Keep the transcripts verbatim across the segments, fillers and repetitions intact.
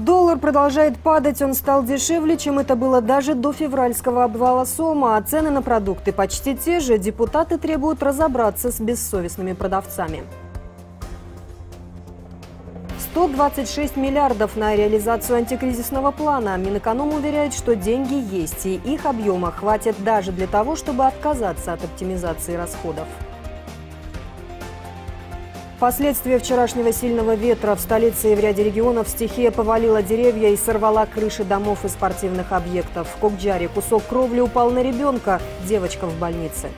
Доллар продолжает падать, он стал дешевле, чем это было даже до февральского обвала сома, а цены на продукты почти те же. Депутаты требуют разобраться с бессовестными продавцами. сто двадцать шесть миллиардов на реализацию антикризисного плана. Минэконом уверяет, что деньги есть, и их объема хватит даже для того, чтобы отказаться от оптимизации расходов. Последствия вчерашнего сильного ветра в столице и в ряде регионов стихия повалила деревья и сорвала крыши домов и спортивных объектов. В Кокджаре кусок кровли упал на ребенка, девочка в больнице.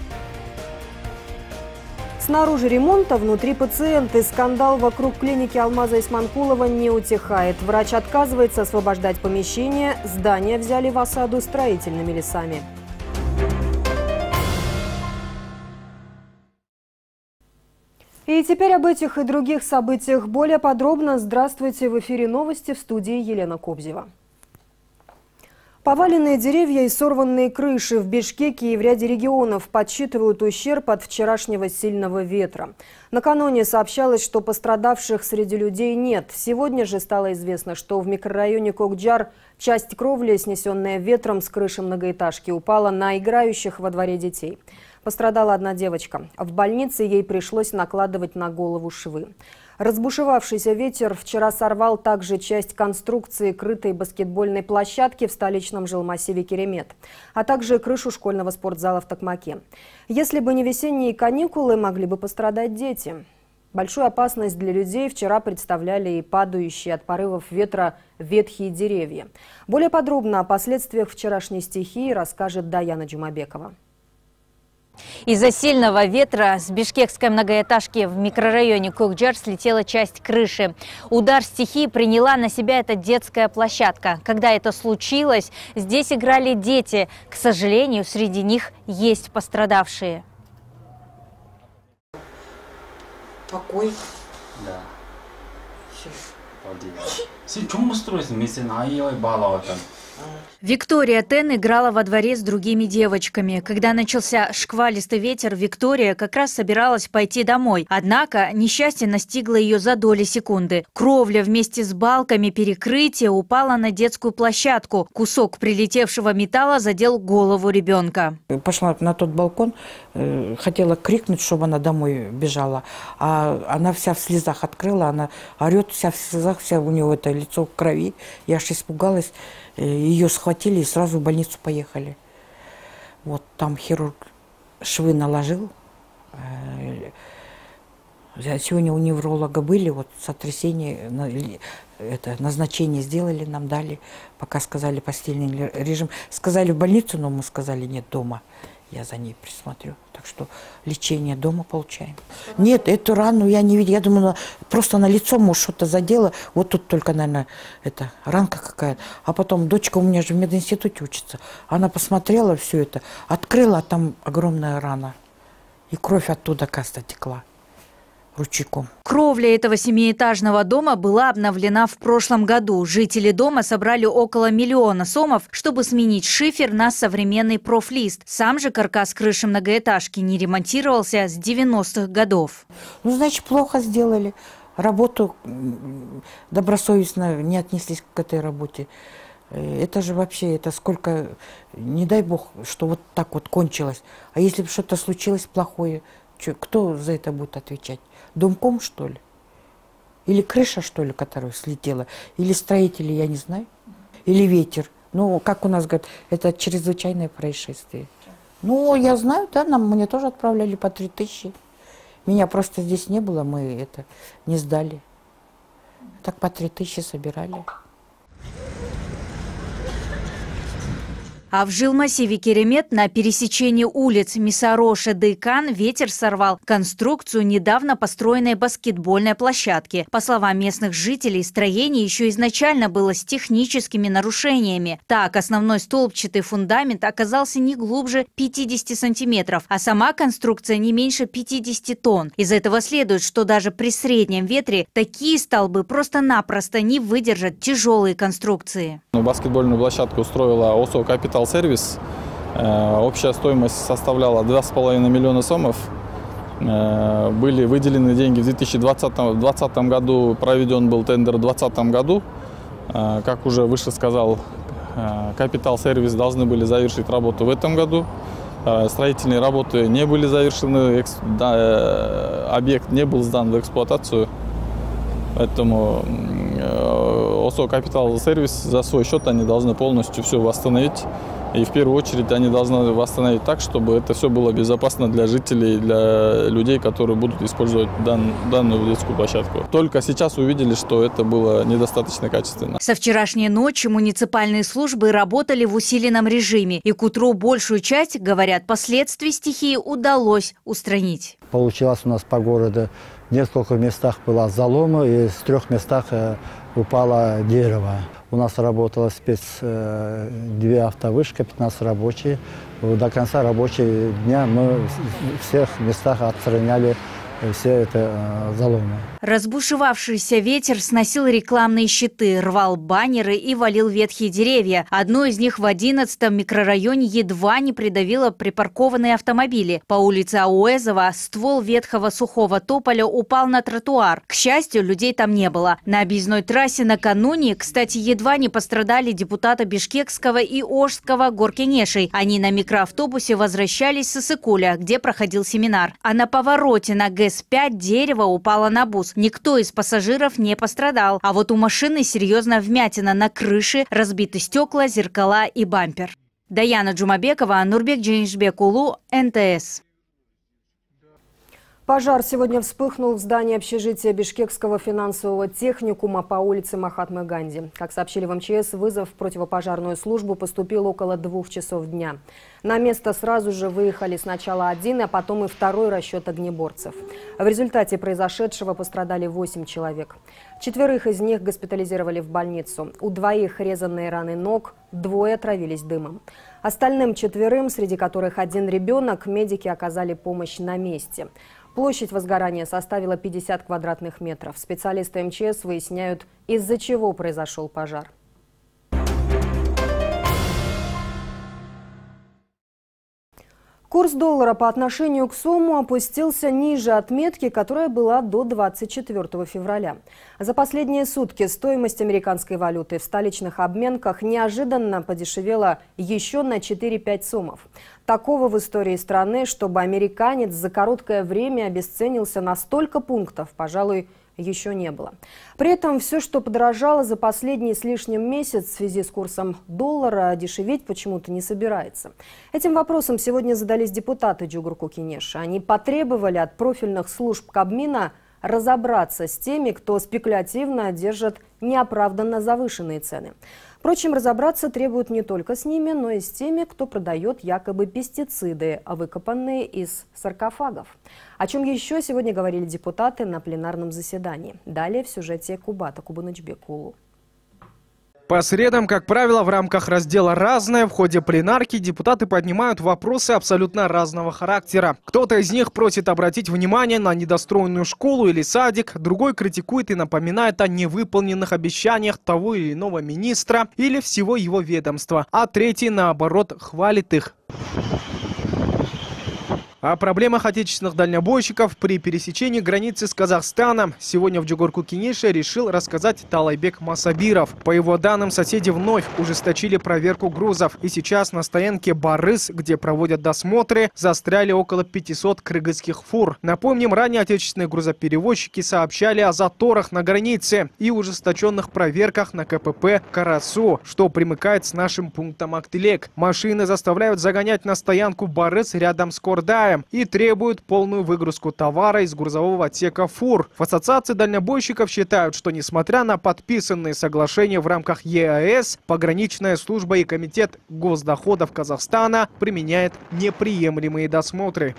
Снаружи ремонта, внутри пациенты. Скандал вокруг клиники Алмаза Исманкулова не утихает. Врач отказывается освобождать помещение. Здание взяли в осаду строительными лесами. И теперь об этих и других событиях более подробно. Здравствуйте, в эфире новости, в студии Елена Кобзева. Поваленные деревья и сорванные крыши в Бишкеке и в ряде регионов подсчитывают ущерб от вчерашнего сильного ветра. Накануне сообщалось, что пострадавших среди людей нет. Сегодня же стало известно, что в микрорайоне Кокджар часть кровли, снесенная ветром с крыши многоэтажки, упала на играющих во дворе детей. Пострадала одна девочка. В больнице ей пришлось накладывать на голову швы. Разбушевавшийся ветер вчера сорвал также часть конструкции крытой баскетбольной площадки в столичном жилмассиве Керемет, а также крышу школьного спортзала в Токмаке. Если бы не весенние каникулы, могли бы пострадать дети. Большую опасность для людей вчера представляли и падающие от порывов ветра ветхие деревья. Более подробно о последствиях вчерашней стихии расскажет Даяна Джумабекова. Из-за сильного ветра с бишкекской многоэтажки в микрорайоне Кокджар слетела часть крыши. Удар стихии приняла на себя эта детская площадка. Когда это случилось, здесь играли дети. К сожалению, среди них есть пострадавшие. Покой. Да. Сейчас. Виктория Тен играла во дворе с другими девочками. Когда начался шквалистый ветер, Виктория как раз собиралась пойти домой. Однако несчастье настигло ее за доли секунды. Кровля вместе с балками перекрытия упала на детскую площадку. Кусок прилетевшего металла задел голову ребенка. Пошла на тот балкон, хотела крикнуть, чтобы она домой бежала. А она вся в слезах открыла, она орет, вся в слезах, вся у нее это лицо в крови. Я аж испугалась. Ее схватили и сразу в больницу поехали. Вот там хирург швы наложил. Сегодня у невролога были, вот сотрясение, это, назначение сделали, нам дали, пока сказали постельный режим. Сказали в больницу, но мы сказали нет, дома. Я за ней присмотрю. Так что лечение дома получаем. Нет, эту рану я не видела. Я думала, просто на лицо, может, что-то задело. Вот тут только, наверное, это ранка какая-то. А потом дочка у меня же в мединституте учится. Она посмотрела все это, открыла, а там огромная рана. И кровь оттуда, кажется, текла ручейком. Кровля этого семиэтажного дома была обновлена в прошлом году. Жители дома собрали около миллиона сомов, чтобы сменить шифер на современный профлист. Сам же каркас крыши многоэтажки не ремонтировался с девяностых годов. Ну, значит, плохо сделали. Работу добросовестно не отнеслись к этой работе. Это же вообще, это сколько, не дай бог, что вот так вот кончилось. А если бы что-то случилось плохое, кто за это будет отвечать? Домком, что ли? Или крыша, что ли, которая слетела? Или строители, я не знаю? Или ветер? Ну, как у нас говорят, это чрезвычайное происшествие. Ну, я знаю, да, нам, мне тоже отправляли по три тысячи. Меня просто здесь не было, мы это не сдали. Так по три тысячи собирали. А в жилмассиве Керемет на пересечении улиц Мисароша-Дейкан ветер сорвал конструкцию недавно построенной баскетбольной площадки. По словам местных жителей, строение еще изначально было с техническими нарушениями. Так, основной столбчатый фундамент оказался не глубже пятидесяти сантиметров, а сама конструкция не меньше пятидесяти тонн. Из этого следует, что даже при среднем ветре такие столбы просто-напросто не выдержат тяжелые конструкции. Баскетбольную площадку устроила ОСО «Капитал Сервис». Общая стоимость составляла два с половиной миллиона сомов. Были выделены деньги в две тысячи двадцатом году, проведен был тендер в две тысячи двадцатом году. Как уже выше сказал, Капитал Сервис должны были завершить работу в этом году. Строительные работы не были завершены, объект не был сдан в эксплуатацию. Поэтому ОСО Капитал Сервис за свой счет они должны полностью все восстановить. И в первую очередь они должны восстановить так, чтобы это все было безопасно для жителей, для людей, которые будут использовать дан, данную детскую площадку. Только сейчас увидели, что это было недостаточно качественно. Со вчерашней ночи муниципальные службы работали в усиленном режиме. И к утру большую часть, говорят, последствий стихии удалось устранить. Получилось у нас по городу в нескольких местах была залома, и в трех местах упало дерево. У нас работала спец, две автовышки, пятнадцать рабочих. До конца рабочего дня мы в всех местах отстраняли все это заломы. Разбушевавшийся ветер сносил рекламные щиты, рвал баннеры и валил ветхие деревья. Одно из них в одиннадцатом микрорайоне едва не придавило припаркованные автомобили. По улице Ауэзова ствол ветхого сухого тополя упал на тротуар. К счастью, людей там не было. На объездной трассе накануне, кстати, едва не пострадали депутаты Бишкекского и Ожского горкенешей. Они на микроавтобусе возвращались с Иссыкуля, где проходил семинар. А на повороте на ГЭС пять дерево упало на бус. Никто из пассажиров не пострадал. А вот у машины серьезная вмятина на крыше, разбиты стекла, зеркала и бампер. Даяна Джумабекова, Нурбек Дженишбек-Улу, эн тэ эс. Пожар сегодня вспыхнул в здании общежития Бишкекского финансового техникума по улице Махатмы Ганди. Как сообщили в эм че эс, вызов в противопожарную службу поступил около двух часов дня. На место сразу же выехали сначала один, а потом и второй расчет огнеборцев. В результате произошедшего пострадали восемь человек. Четверых из них госпитализировали в больницу. У двоих резанные раны ног, двое отравились дымом. Остальным четверым, среди которых один ребенок, медики оказали помощь на месте. Площадь возгорания составила пятьдесят квадратных метров. Специалисты эм че эс выясняют, из-за чего произошел пожар. Курс доллара по отношению к сому опустился ниже отметки, которая была до двадцать четвёртого февраля. За последние сутки стоимость американской валюты в столичных обменках неожиданно подешевела еще на четыре-пять сомов. Такого в истории страны, чтобы американец за короткое время обесценился на столько пунктов, пожалуй, еще не было. При этом все, что подорожало за последний с лишним месяц в связи с курсом доллара, дешеветь почему-то не собирается. Этим вопросом сегодня задались депутаты Джугурку-Кенеша. Они потребовали от профильных служб Кабмина разобраться с теми, кто спекулятивно держит неоправданно завышенные цены. Впрочем, разобраться требуют не только с ними, но и с теми, кто продает якобы пестициды, выкопанные из саркофагов. О чем еще сегодня говорили депутаты на пленарном заседании. Далее в сюжете Кубата Кубанычбек-Улу. По средам, как правило, в рамках раздела «Разное» в ходе пленарки депутаты поднимают вопросы абсолютно разного характера. Кто-то из них просит обратить внимание на недостроенную школу или садик, другой критикует и напоминает о невыполненных обещаниях того или иного министра или всего его ведомства, а третий, наоборот, хвалит их. О проблемах отечественных дальнобойщиков при пересечении границы с Казахстаном сегодня в Джугурку-Кенеше решил рассказать Талайбек Масабиров. По его данным, соседи вновь ужесточили проверку грузов. И сейчас на стоянке Барыс, где проводят досмотры, застряли около пятисот кыргызских фур. Напомним, ранее отечественные грузоперевозчики сообщали о заторах на границе и ужесточенных проверках на ка пэ пэ Карасу, что примыкает с нашим пунктом Актылек. Машины заставляют загонять на стоянку Барыс рядом с Кордаем и требуют полную выгрузку товара из грузового отсека фур. В ассоциации дальнобойщиков считают, что несмотря на подписанные соглашения в рамках е а эс, пограничная служба и комитет госдоходов Казахстана применяет неприемлемые досмотры.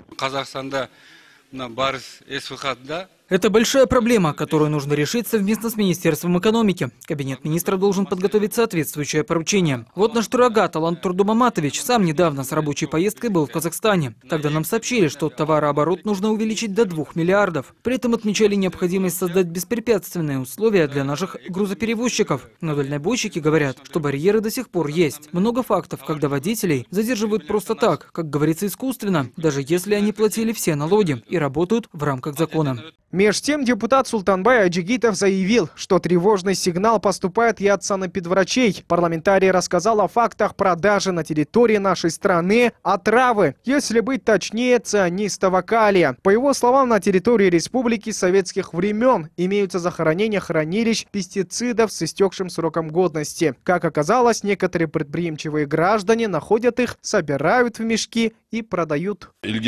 Это большая проблема, которую нужно решить совместно с Министерством экономики. Кабинет министра должен подготовить соответствующее поручение. Вот наш турагат Алан Турдумаматович сам недавно с рабочей поездкой был в Казахстане. Тогда нам сообщили, что товарооборот нужно увеличить до двух миллиардов. При этом отмечали необходимость создать беспрепятственные условия для наших грузоперевозчиков. Но дальнобойщики говорят, что барьеры до сих пор есть. Много фактов, когда водителей задерживают просто так, как говорится, искусственно, даже если они платили все налоги и работают в рамках закона. Меж тем депутат Султанбай Аджигитов заявил, что тревожный сигнал поступает и от санэпидврачей. Парламентарий рассказал о фактах продажи на территории нашей страны отравы, если быть точнее, цианистого калия. По его словам, на территории республики советских времен имеются захоронения хранилищ пестицидов с истекшим сроком годности. Как оказалось, некоторые предприимчивые граждане находят их, собирают в мешки и продают.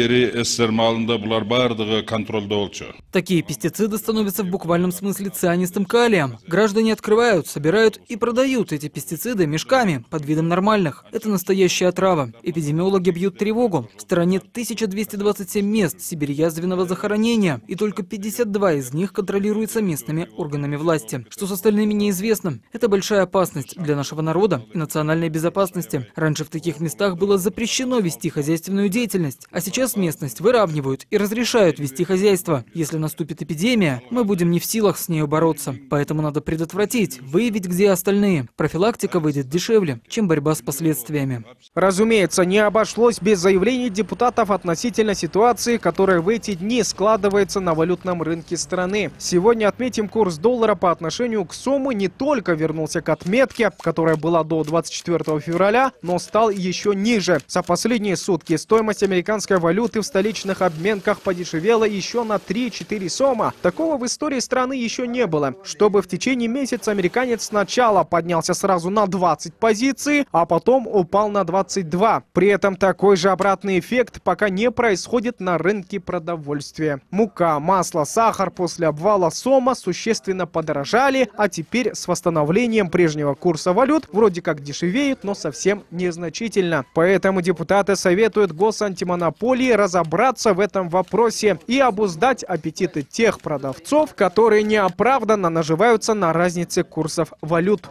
Такие пестициды становятся в буквальном смысле цианистым калием. Граждане открывают, собирают и продают эти пестициды мешками под видом нормальных. Это настоящая отрава. Эпидемиологи бьют тревогу. В стране тысяча двести двадцать семь мест сибирьязвенного захоронения, и только пятьдесят два из них контролируются местными органами власти. Что с остальными неизвестно. Это большая опасность для нашего народа и национальной безопасности. Раньше в таких местах было запрещено вести хозяйственную деятельность, а сейчас местность выравнивают и разрешают вести хозяйство. Если наступит эпидемия, мы будем не в силах с нею бороться. Поэтому надо предотвратить, выявить, где остальные. Профилактика выйдет дешевле, чем борьба с последствиями. Разумеется, не обошлось без заявлений депутатов относительно ситуации, которая в эти дни складывается на валютном рынке страны. Сегодня отметим, курс доллара по отношению к сому не только вернулся к отметке, которая была до двадцать четвёртого февраля, но стал еще ниже. За последние сутки стоимость американской валюты в столичных обменках подешевела еще на три-четыре сома. Такого в истории страны еще не было. Чтобы в течение месяца американец сначала поднялся сразу на двадцать позиций, а потом упал на двадцать два. При этом такой же обратный эффект пока не происходит на рынке продовольствия. Мука, масло, сахар после обвала сома существенно подорожали, а теперь с восстановлением прежнего курса валют вроде как дешевеют, но совсем незначительно. Поэтому депутаты советуют госантимонополии разобраться в этом вопросе и обуздать аппетиты тех продавцов, которые неоправданно наживаются на разнице курсов валют.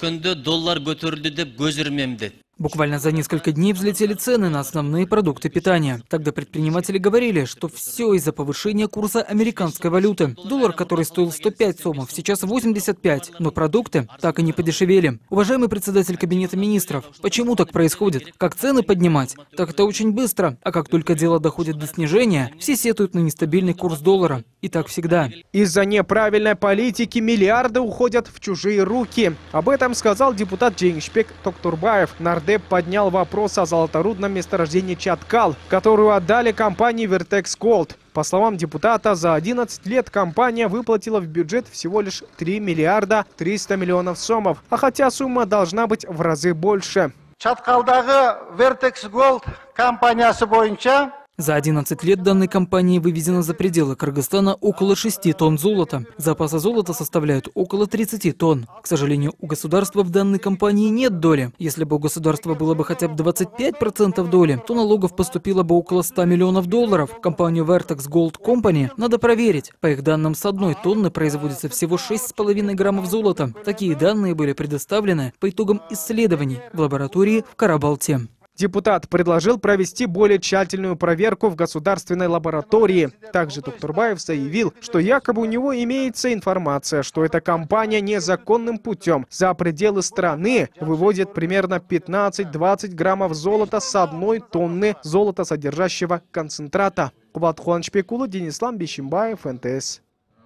Буквально за несколько дней взлетели цены на основные продукты питания. Тогда предприниматели говорили, что все из-за повышения курса американской валюты. Доллар, который стоил сто пять сомов, сейчас восемьдесят пять, но продукты так и не подешевели. Уважаемый председатель Кабинета министров, почему так происходит? Как цены поднимать? Так это очень быстро, а как только дело доходит до снижения, все сетуют на нестабильный курс доллара. И так всегда. Из-за неправильной политики миллиарды уходят в чужие руки. Об этом сказал депутат Джейнгшбек Токтурбаев. Нардеп поднял вопрос о золоторудном месторождении Чаткал, которую отдали компании Vertex Gold. По словам депутата, за одиннадцать лет компания выплатила в бюджет всего лишь три миллиарда триста миллионов сомов, а хотя сумма должна быть в разы больше. Чаткалдагы Vertex Gold компаниясы боюнча За одиннадцать лет данной компании вывезено за пределы Кыргызстана около шести тонн золота. Запасы золота составляют около тридцати тонн. К сожалению, у государства в данной компании нет доли. Если бы у государства было бы хотя бы двадцать пять процентов доли, то налогов поступило бы около ста миллионов долларов. Компанию Vertex Gold Company надо проверить. По их данным, с одной тонны производится всего шесть с половиной граммов золота. Такие данные были предоставлены по итогам исследований в лаборатории в Карабалте. Депутат предложил провести более тщательную проверку в государственной лаборатории. Также Токтурбаев заявил, что якобы у него имеется информация, что эта компания незаконным путем за пределы страны выводит примерно пятнадцать-двадцать граммов золота с одной тонны золотосодержащего концентрата. Кубат Хуанчпекула, Денислам Бишимбаев, эн тэ эс.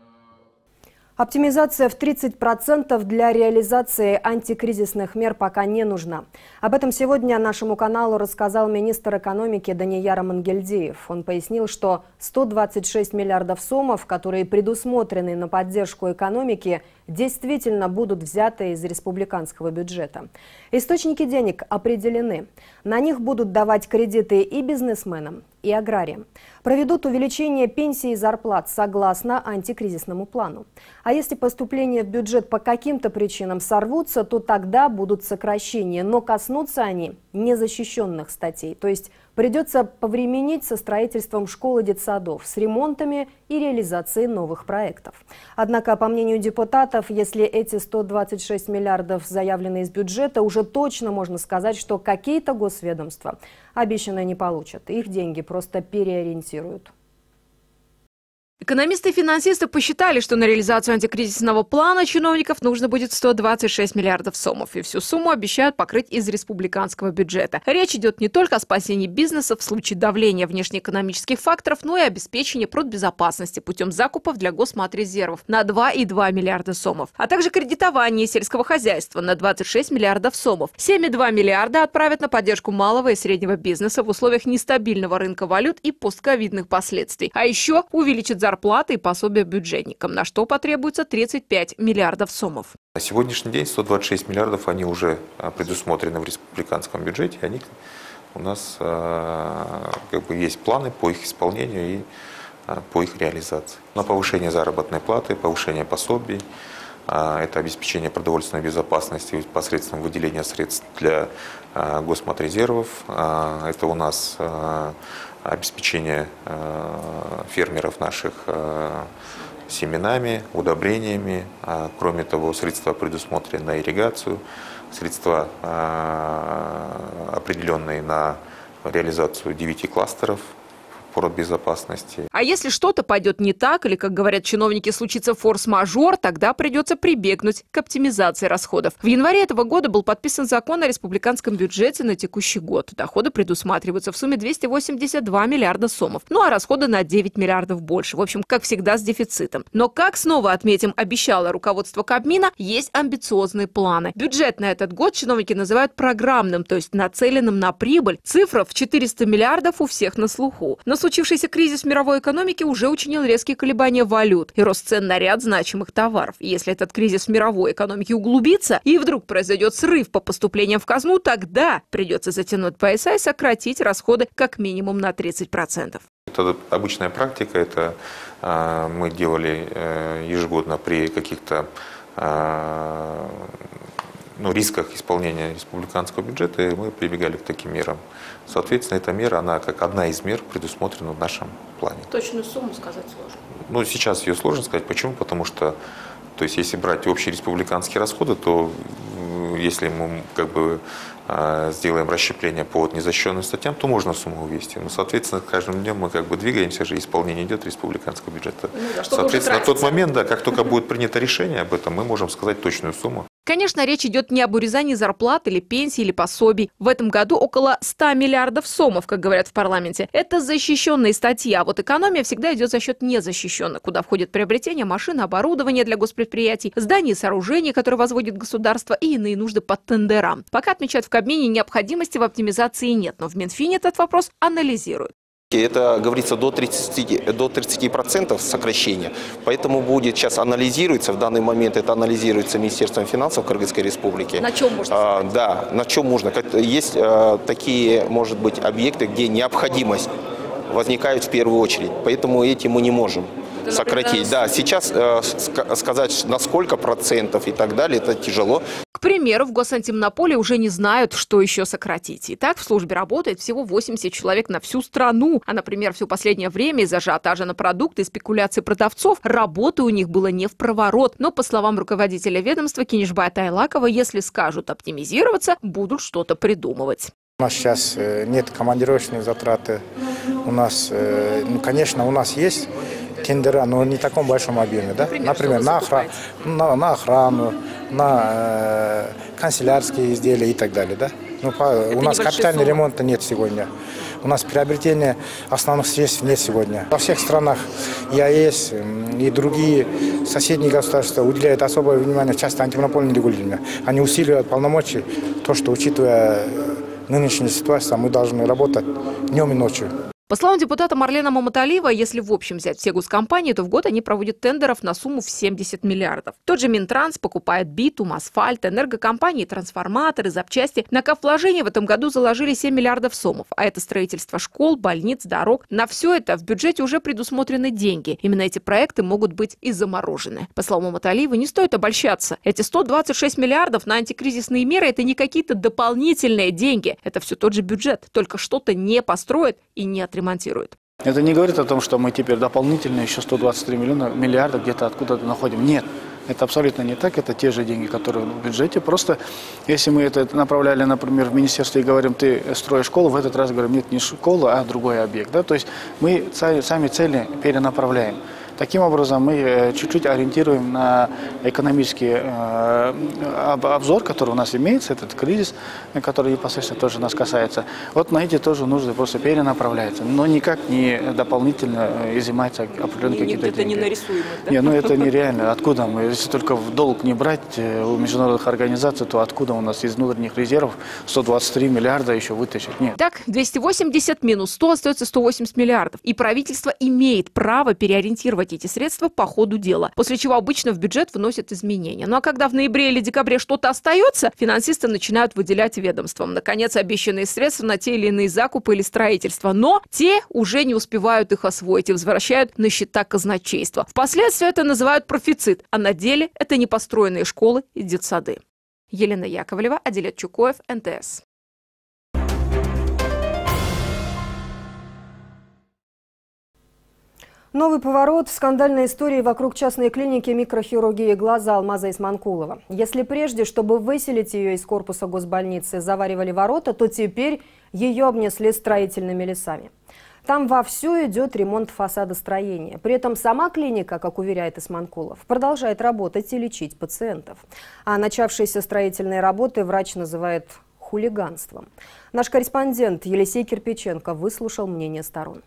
Оптимизация в тридцать процентов для реализации антикризисных мер пока не нужна. Об этом сегодня нашему каналу рассказал министр экономики Данияр Амангельдиев. Он пояснил, что сто двадцать шесть миллиардов сомов, которые предусмотрены на поддержку экономики, действительно будут взяты из республиканского бюджета. Источники денег определены. На них будут давать кредиты и бизнесменам, и аграриям. Проведут увеличение пенсий и зарплат согласно антикризисному плану. А если поступления в бюджет по каким-то причинам сорвутся, то тогда будут сокращения, но коснутся они незащищенных статей. То есть придется повременить со строительством школ и детсадов, с ремонтами и реализацией новых проектов. Однако, по мнению депутатов, если эти сто двадцать шесть миллиардов заявлены из бюджета, уже точно можно сказать, что какие-то госведомства обещанное не получат. Их деньги просто переориентируют. Экономисты и финансисты посчитали, что на реализацию антикризисного плана чиновников нужно будет сто двадцать шесть миллиардов сомов. И всю сумму обещают покрыть из республиканского бюджета. Речь идет не только о спасении бизнеса в случае давления внешнеэкономических факторов, но и обеспечении продбезопасности путем закупов для госматрезервов на два и два миллиарда сомов. А также кредитование сельского хозяйства на двадцать шесть миллиардов сомов. семь и два миллиарда отправят на поддержку малого и среднего бизнеса в условиях нестабильного рынка валют и постковидных последствий. А еще увеличат зарплаты зарплаты и пособия бюджетникам, на что потребуется тридцать пять миллиардов сомов. На сегодняшний день сто двадцать шесть миллиардов они уже предусмотрены в республиканском бюджете. Они у нас как бы есть планы по их исполнению и по их реализации. На повышение заработной платы, повышение пособий, это обеспечение продовольственной безопасности посредством выделения средств для госматрезервов. Это у нас обеспечение фермеров наших семенами, удобрениями. Кроме того, средства предусмотрены на ирригацию, средства определенные на реализацию девяти кластеров продбезопасности. А если что-то пойдет не так, или, как говорят чиновники, случится форс-мажор, тогда придется прибегнуть к оптимизации расходов. В январе этого года был подписан закон о республиканском бюджете на текущий год. Доходы предусматриваются в сумме двести восемьдесят два миллиарда сомов. Ну а расходы на девять миллиардов больше. В общем, как всегда, с дефицитом. Но, как снова отметим, обещало руководство Кабмина, есть амбициозные планы. Бюджет на этот год чиновники называют программным, то есть нацеленным на прибыль. Цифра в четыреста миллиардов у всех на слуху. Но случившийся кризис мировой экономики уже учинил резкие колебания валют и рост цен на ряд значимых товаров. И если этот кризис в мировой экономике углубится и вдруг произойдет срыв по поступлениям в казну, тогда придется затянуть пояса и сократить расходы как минимум на тридцать процентов. Это обычная практика, это э, мы делали э, ежегодно при каких-то э, ну, рисках исполнения республиканского бюджета, и мы прибегали к таким мерам. Соответственно, эта мера, она как одна из мер предусмотрена в нашем плане. Точную сумму сказать сложно. Ну, сейчас ее сложно сказать. Почему? Потому что, то есть, если брать общие республиканские расходы, то если мы как бы сделаем расщепление по незащищенным статьям, то можно сумму увести. Но, соответственно, каждым днем мы как бы двигаемся же, исполнение идет республиканского бюджета. Ну, да, соответственно, на тот момент, да, как только будет принято решение об этом, мы можем сказать точную сумму. Конечно, речь идет не об урезании зарплат или пенсий или пособий. В этом году около ста миллиардов сомов, как говорят в парламенте. Это защищенные статьи, а вот экономия всегда идет за счет незащищенных, куда входит приобретение машин, оборудования для госпредприятий, зданий и сооружений, которые возводит государство, и иные нужды под тендерам. Пока, отмечают в Кабмине, необходимости в оптимизации нет, но в Минфине этот вопрос анализируют. Это, говорится, до тридцати, до тридцати процентов сокращения. Поэтому будет сейчас анализируется, в данный момент это анализируется Министерством финансов Кыргызской Республики. На чем можно? А, да, на чем можно. Есть а, такие, может быть, объекты, где необходимость возникает в первую очередь. Поэтому эти мы не можем это, сократить. Да, сейчас э, сказать, на сколько процентов и так далее, это тяжело. К примеру, в Госантимонополии уже не знают, что еще сократить. И так в службе работает всего восемьдесят человек на всю страну. А, например, все последнее время из-за ажиотажа на продукты и спекуляций продавцов работы у них было не в проворот. Но, по словам руководителя ведомства Кинешбая Тайлакова, если скажут оптимизироваться, будут что-то придумывать. У нас сейчас нет командировочных затраты. У нас, ну, конечно, у нас есть тендера, но не в таком большом объеме. Да? Например, Например на, охра... на, на охрану, на э, канцелярские изделия и так далее. Да? Ну, по... У нас капитального ремонта нет сегодня. У нас приобретения основных средств нет сегодня. Во всех странах ЕАЭС и другие соседние государства уделяют особое внимание часто антимонопольному регулированию. Они усиливают полномочия, то, что, учитывая нынешнюю ситуацию, мы должны работать днем и ночью. По словам депутата Марлена Маматалиева, если в общем взять все госкомпании, то в год они проводят тендеров на сумму в семьдесят миллиардов. Тот же Минтранс покупает битум, асфальт, энергокомпании, трансформаторы, запчасти. На капвложения в этом году заложили семь миллиардов сомов. А это строительство школ, больниц, дорог. На все это в бюджете уже предусмотрены деньги. Именно эти проекты могут быть и заморожены. По словам Маматалиева, не стоит обольщаться. Эти сто двадцать шесть миллиардов на антикризисные меры – это не какие-то дополнительные деньги. Это все тот же бюджет, только что-то не построит и не отремонтирует. Монтирует. Это не говорит о том, что мы теперь дополнительно еще сто двадцать три миллиона, миллиарда где-то откуда-то находим. Нет, это абсолютно не так. Это те же деньги, которые в бюджете. Просто если мы это направляли, например, в министерство и говорим, ты строишь школу, в этот раз говорим, нет, не школа, а другой объект. Да? То есть мы сами цели перенаправляем. Таким образом, мы чуть-чуть ориентируем на экономический обзор, который у нас имеется, этот кризис, который непосредственно тоже нас касается. Вот на эти тоже нужно просто перенаправляться, но никак не дополнительно изымается определенные какие-то деньги. Это не нарисуемо, да? Не, ну это нереально. Откуда мы? Если только в долг не брать у международных организаций, то откуда у нас из внутренних резервов сто двадцать три миллиарда еще вытащить? Нет. Так, двести восемьдесят минус сто остается сто восемьдесят миллиардов. И правительство имеет право переориентировать эти средства по ходу дела, после чего обычно в бюджет вносят изменения. Ну а когда в ноябре или декабре что-то остается, финансисты начинают выделять ведомствам, наконец, обещанные средства на те или иные закупы или строительство. Но те уже не успевают их освоить и возвращают на счета казначейства. Впоследствии это называют профицит, а на деле это непостроенные школы и детсады. Елена Яковлева, Адилет Чукоев, эн тэ эс. Новый поворот в скандальной истории вокруг частной клиники микрохирургии глаза Алмаза Исманкулова. Если прежде, чтобы выселить ее из корпуса госбольницы, заваривали ворота, то теперь ее обнесли строительными лесами. Там вовсю идет ремонт фасада строения. При этом сама клиника, как уверяет Исманкулов, продолжает работать и лечить пациентов. А начавшиеся строительные работы врач называет хулиганством. Наш корреспондент Елисей Кирпиченко выслушал мнение сторон.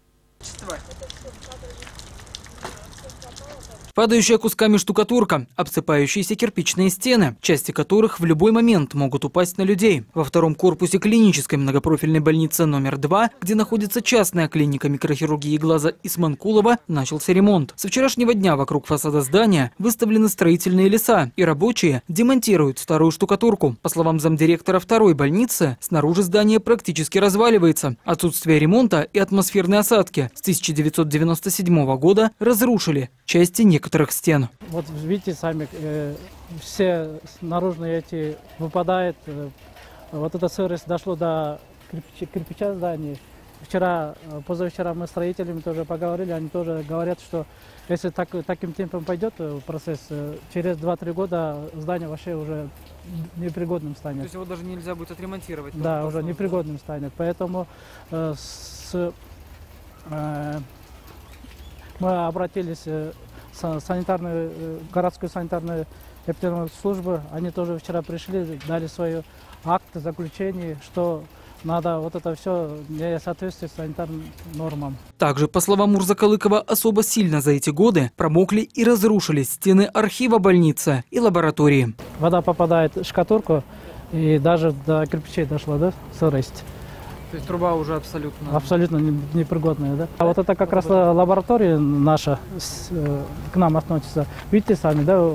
Падающая кусками штукатурка, обсыпающиеся кирпичные стены, части которых в любой момент могут упасть на людей. Во втором корпусе клинической многопрофильной больницы номер два, где находится частная клиника микрохирургии глаза Исманкулова, начался ремонт. Со вчерашнего дня вокруг фасада здания выставлены строительные леса, и рабочие демонтируют старую штукатурку. По словам замдиректора второй больницы, снаружи здание практически разваливается. Отсутствие ремонта и атмосферные осадки с тысяча девятьсот девяносто седьмого года разрушили части некоторых стен. Вот видите сами, э, все наружные эти выпадают. Э, вот эта сырость дошло до кирпича, кирпича здания. Вчера, позавчера мы с строителями тоже поговорили, они тоже говорят, что если так, таким темпом пойдет процесс, через два-три года здание вообще уже непригодным станет. То есть его даже нельзя будет отремонтировать? Да, уже непригодным станет. Поэтому э, с, э, мы обратились в санитарную, городскую санитарную эпидемиологическую службу. Они тоже вчера пришли, дали свой акт заключения, что надо вот это все не соответствует санитарным нормам. Также, по словам Мурзакалыкова, особо сильно за эти годы промокли и разрушились стены архива больницы и лаборатории. Вода попадает в штукатурку, и даже до кирпичей дошла, да, сырость. То есть труба уже абсолютно... Абсолютно непригодная, да. А вот это как раз лаборатория наша, к нам относится. Видите сами, да,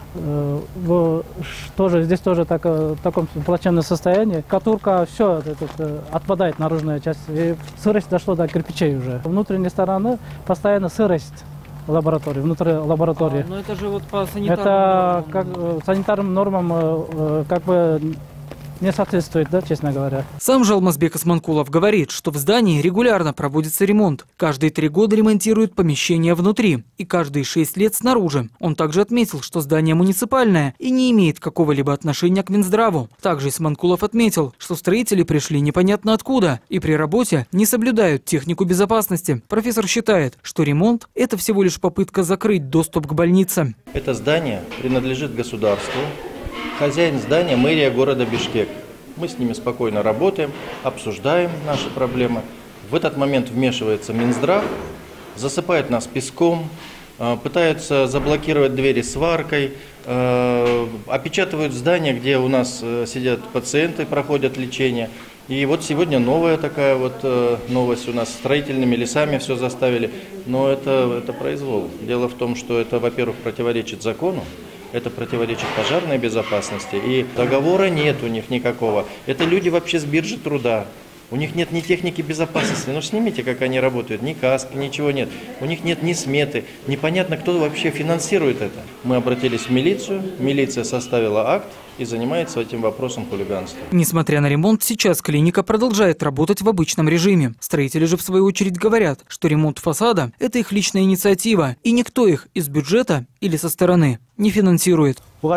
тоже, здесь тоже так, в таком плачевном состоянии. Штукатурка, все это, отпадает, наружная часть. И сырость дошло до кирпичей уже. Внутренней стороны постоянно сырость лаборатории, внутри лаборатории. А, но это же вот по санитарным это, нормам. Как, санитарным нормам как бы не соответствует, да, честно говоря. Сам же Алмазбек Исманкулов говорит, что в здании регулярно проводится ремонт. Каждые три года ремонтируют помещения внутри и каждые шесть лет снаружи. Он также отметил, что здание муниципальное и не имеет какого-либо отношения к Минздраву. Также Исманкулов отметил, что строители пришли непонятно откуда и при работе не соблюдают технику безопасности. Профессор считает, что ремонт – это всего лишь попытка закрыть доступ к больнице. Это здание принадлежит государству. Хозяин здания – мэрия города Бишкек. Мы с ними спокойно работаем, обсуждаем наши проблемы. В этот момент вмешивается Минздрав, засыпает нас песком, пытаются заблокировать двери сваркой, опечатывают здание, где у нас сидят пациенты, проходят лечение. И вот сегодня новая такая вот новость у нас. Строительными лесами все заставили. Но это, это произвол. Дело в том, что это, во-первых, противоречит закону. Это противоречит пожарной безопасности, и договора нет у них никакого. Это люди вообще с биржи труда. У них нет ни техники безопасности. Ну снимите, как они работают, ни каски, ничего нет. У них нет ни сметы. Непонятно, кто вообще финансирует это. Мы обратились в милицию, милиция составила акт, и занимается этим вопросом хулиганства. Несмотря на ремонт, сейчас клиника продолжает работать в обычном режиме. Строители же в свою очередь говорят, что ремонт фасада – это их личная инициатива, и никто их из бюджета или со стороны не финансирует.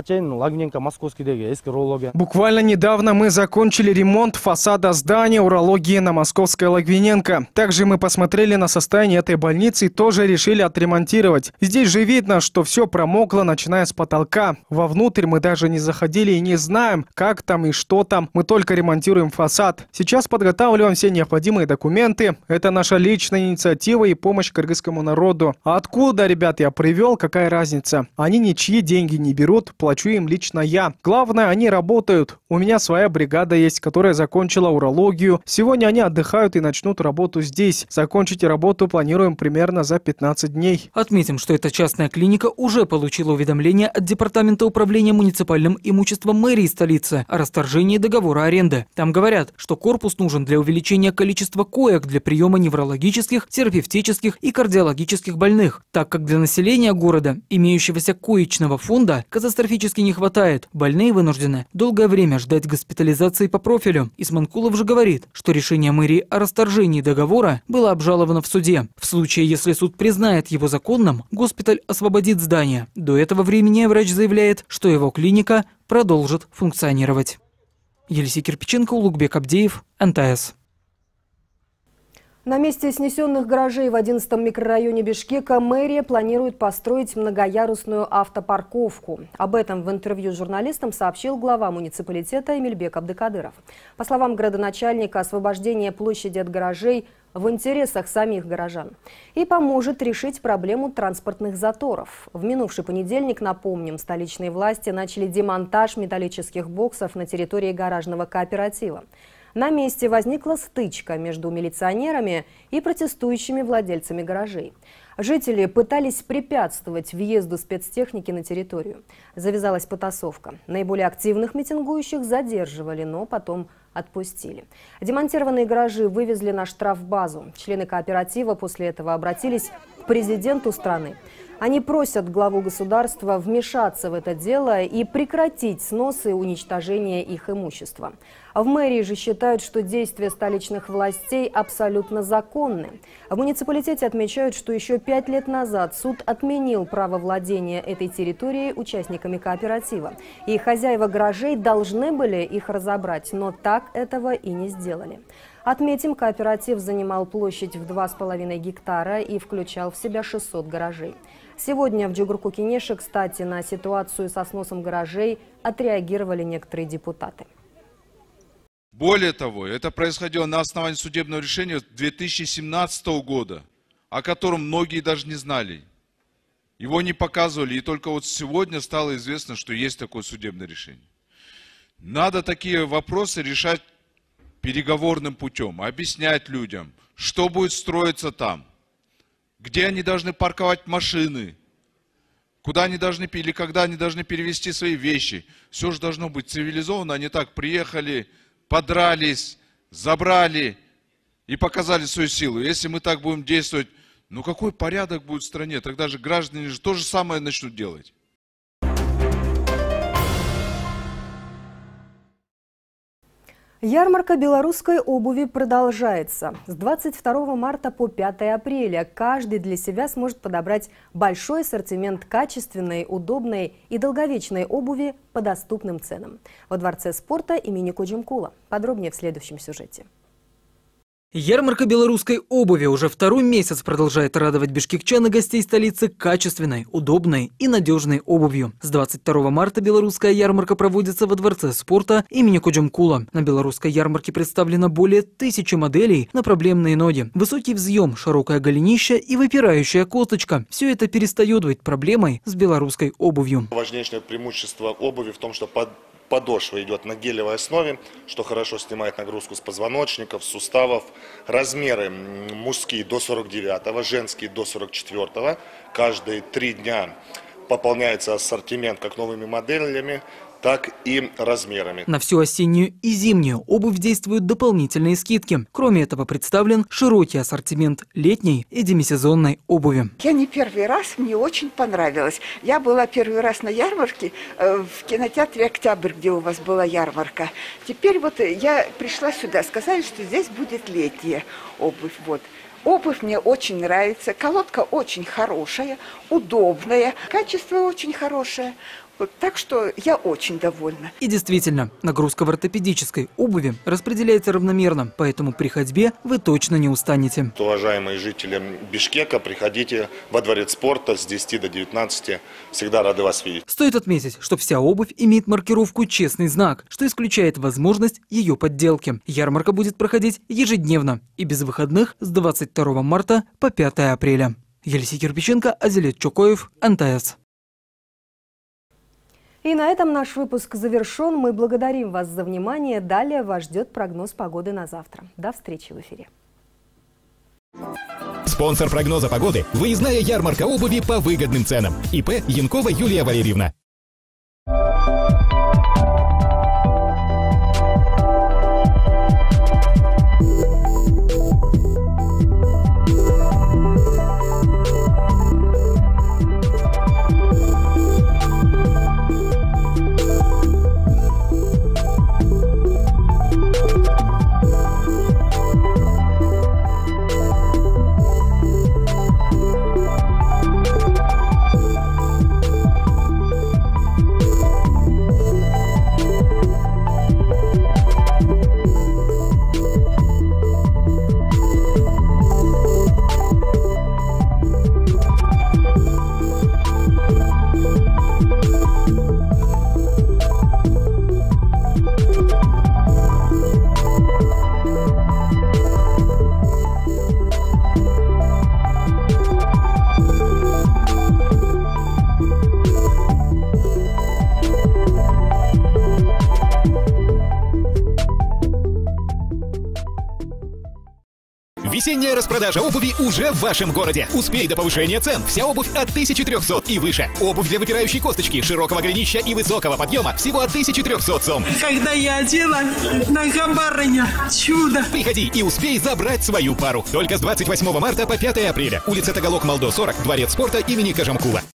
Буквально недавно мы закончили ремонт фасада здания урологии на Московской Логвиненко. Также мы посмотрели на состояние этой больницы и тоже решили отремонтировать. Здесь же видно, что все промокло, начиная с потолка. Вовнутрь мы даже не заходили и не знаем, как там и что там. Мы только ремонтируем фасад. Сейчас подготавливаем все необходимые документы. Это наша личная инициатива и помощь кыргызскому народу. А откуда, ребят, я привел, какая разница? Они ничьи деньги не берут. Плачу им лично я. Главное, они работают. У меня своя бригада есть, которая закончила урологию. Сегодня они отдыхают и начнут работу здесь. Закончить работу планируем примерно за пятнадцать дней. Отметим, что эта частная клиника уже получила уведомление от Департамента управления муниципальным имуществом мэрии столицы о расторжении договора аренды. Там говорят, что корпус нужен для увеличения количества коек для приема неврологических, терапевтических и кардиологических больных, так как для населения города, имеющегося коечного фонда, катастрофически не хватает. Больные вынуждены долгое время ждать госпитализации по профилю. Исманкулов же говорит, что решение мэрии о расторжении договора было обжаловано в суде. В случае, если суд признает его законным, госпиталь освободит здание. До этого времени врач заявляет, что его клиника продолжит функционировать. Елисей Кирпиченко, Улугбек Абдеев, эн тэ эс. На месте снесенных гаражей в одиннадцатом микрорайоне Бишкека мэрия планирует построить многоярусную автопарковку. Об этом в интервью с журналистам сообщил глава муниципалитета Эмильбек Абдыкадыров. По словам градоначальника, освобождение площади от гаражей в интересах самих горожан и поможет решить проблему транспортных заторов. В минувший понедельник, напомним, столичные власти начали демонтаж металлических боксов на территории гаражного кооператива. На месте возникла стычка между милиционерами и протестующими владельцами гаражей. Жители пытались препятствовать въезду спецтехники на территорию. Завязалась потасовка. Наиболее активных митингующих задерживали, но потом отпустили. Демонтированные гаражи вывезли на штрафбазу. Члены кооператива после этого обратились к президенту страны. Они просят главу государства вмешаться в это дело и прекратить снос и уничтожение их имущества. В мэрии же считают, что действия столичных властей абсолютно законны. В муниципалитете отмечают, что еще пять лет назад суд отменил право владения этой территорией участниками кооператива. И хозяева гаражей должны были их разобрать, но так этого и не сделали. Отметим, кооператив занимал площадь в два с половиной гектара и включал в себя шестьсот гаражей. Сегодня в Джугурку-Кенеше, кстати, на ситуацию со сносом гаражей отреагировали некоторые депутаты. Более того, это происходило на основании судебного решения две тысячи семнадцатого года, о котором многие даже не знали. Его не показывали, и только вот сегодня стало известно, что есть такое судебное решение. Надо такие вопросы решать переговорным путем, объяснять людям, что будет строиться там, где они должны парковать машины, куда они должны или когда они должны перевезти свои вещи. Все же должно быть цивилизованно, а не так приехали, подрались, забрали и показали свою силу. Если мы так будем действовать, ну какой порядок будет в стране? Тогда же граждане же то же самое начнут делать. Ярмарка белорусской обуви продолжается. С двадцать второго марта по пятое апреля каждый для себя сможет подобрать большой ассортимент качественной, удобной и долговечной обуви по доступным ценам. Во Дворце спорта имени Коджамкула. Подробнее в следующем сюжете. Ярмарка белорусской обуви уже второй месяц продолжает радовать бишкекчан и гостей столицы качественной, удобной и надежной обувью. С двадцать второго марта белорусская ярмарка проводится во Дворце спорта имени Коджамкула. На белорусской ярмарке представлено более тысячи моделей на проблемные ноги. Высокий взъем, широкое голенище и выпирающая косточка. Все это перестает быть проблемой с белорусской обувью. Важнейшее преимущество обуви в том, что под подошва идет на гелевой основе, что хорошо снимает нагрузку с позвоночников, суставов. Размеры мужские до сорок девятого, женские до сорок четвёртого. Каждые три дня пополняется ассортимент как новыми моделями, так и размерами. На всю осеннюю и зимнюю обувь действуют дополнительные скидки. Кроме этого, представлен широкий ассортимент летней и демисезонной обуви. Я не первый раз, мне очень понравилось. Я была первый раз на ярмарке э, в кинотеатре «Октябрь», где у вас была ярмарка. Теперь вот я пришла сюда, сказали, что здесь будет летняя обувь. Вот. Обувь мне очень нравится, колодка очень хорошая, удобная, качество очень хорошее. Вот, так что я очень довольна. И действительно, нагрузка в ортопедической обуви распределяется равномерно, поэтому при ходьбе вы точно не устанете. Уважаемые жители Бишкека, приходите во дворец спорта с десяти до девятнадцати. Всегда рады вас видеть. Стоит отметить, что вся обувь имеет маркировку «Честный знак», что исключает возможность ее подделки. Ярмарка будет проходить ежедневно и без выходных с двадцать второго марта по пятое апреля. Елисей Кирпиченко, Азилет Чокоев, эн тэ эс. И на этом наш выпуск завершен. Мы благодарим вас за внимание. Далее вас ждет прогноз погоды на завтра. До встречи в эфире. Спонсор прогноза погоды – выездная ярмарка обуви по выгодным ценам. И пэ Янкова Юлия Валерьевна. Весенняя распродажа обуви уже в вашем городе. Успей до повышения цен. Вся обувь от тысячи трёхсот и выше. Обувь для выпирающей косточки, широкого голенища и высокого подъема всего от тысячи трёхсот сом. Когда я одела, нога барыня, чудо. Приходи и успей забрать свою пару. Только с двадцать восьмого марта по пятое апреля. Улица Тагалок, Молдо, сорок, Дворец спорта имени Кожамкула.